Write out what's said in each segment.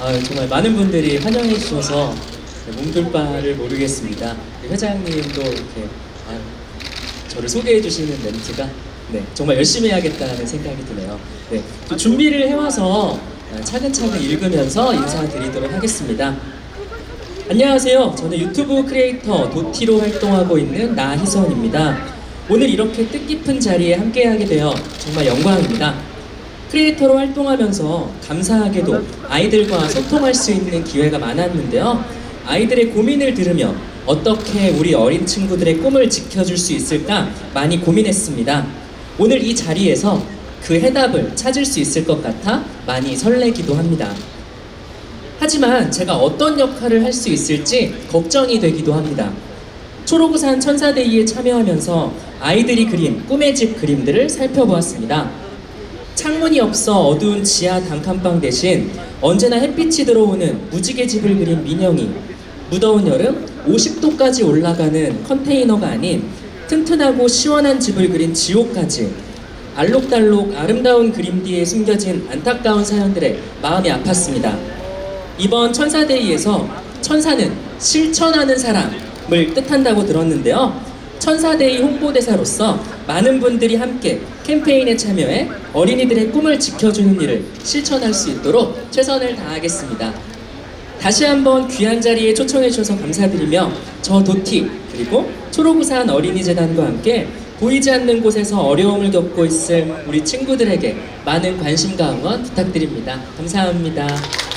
정말 많은 분들이 환영해 주셔서 몸둘 바를 모르겠습니다. 회장님도 이렇게 저를 소개해 주시는 멘트가 정말 열심히 해야겠다는 생각이 드네요. 또 준비를 해와서 차근차근 읽으면서 인사드리도록 하겠습니다. 안녕하세요. 저는 유튜브 크리에이터 도티로 활동하고 있는 나희선입니다. 오늘 이렇게 뜻깊은 자리에 함께하게 되어 정말 영광입니다. 크리에이터로 활동하면서 감사하게도 아이들과 소통할 수 있는 기회가 많았는데요. 아이들의 고민을 들으며 어떻게 우리 어린 친구들의 꿈을 지켜줄 수 있을까 많이 고민했습니다. 오늘 이 자리에서 그 해답을 찾을 수 있을 것 같아 많이 설레기도 합니다. 하지만 제가 어떤 역할을 할 수 있을지 걱정이 되기도 합니다. 초록우산 천사데이에 참여하면서 아이들이 그린 꿈의 집 그림들을 살펴보았습니다. 창문이 없어 어두운 지하 단칸방 대신 언제나 햇빛이 들어오는 무지개 집을 그린 민영이, 무더운 여름 50도까지 올라가는 컨테이너가 아닌 튼튼하고 시원한 집을 그린 지호까지, 알록달록 아름다운 그림 뒤에 숨겨진 안타까운 사연들에 마음이 아팠습니다. 이번 천사데이에서 천사는 실천하는 사람을 뜻한다고 들었는데요. 천사데이 홍보대사로서 많은 분들이 함께 캠페인에 참여해 어린이들의 꿈을 지켜주는 일을 실천할 수 있도록 최선을 다하겠습니다. 다시 한번 귀한 자리에 초청해 주셔서 감사드리며 저 도티 그리고 초록우산 어린이재단과 함께 보이지 않는 곳에서 어려움을 겪고 있을 우리 친구들에게 많은 관심과 응원 부탁드립니다. 감사합니다.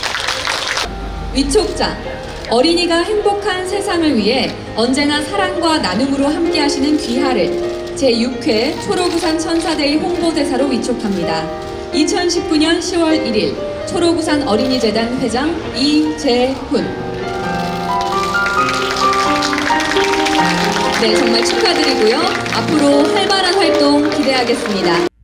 위촉자, 어린이가 행복한 세상을 위해 언제나 사랑과 나눔으로 함께 하시는 귀하를 제6회 초록우산 천사데이 홍보대사로 위촉합니다. 2019년 10월 1일 초록우산 어린이재단 회장 이재훈. 정말 축하드리고요. 앞으로 활발한 활동 기대하겠습니다.